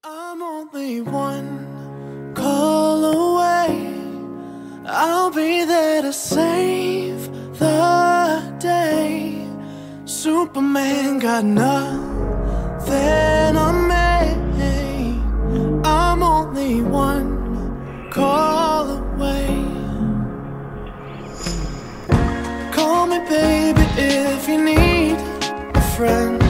I'm only one call away. I'll be there to save the day. Superman got nothing on me. I'm only one call away. Call me baby if you need a friend.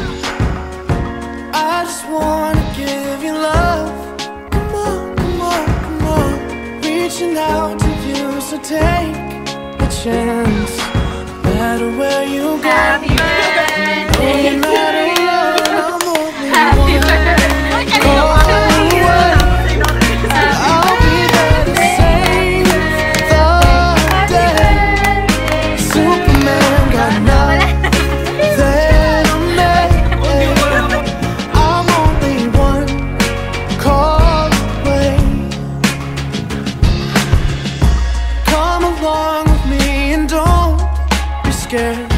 I just wanna give you love. Come on, come on, come on. Reaching out to you, so take a chance. No matter where you go, Happy birthday no matter what, I'm only Happy one birthday. call away. I'll be there to save the day. Superman got nothing on me. I'm only one call away. Come along with me and don't be scared.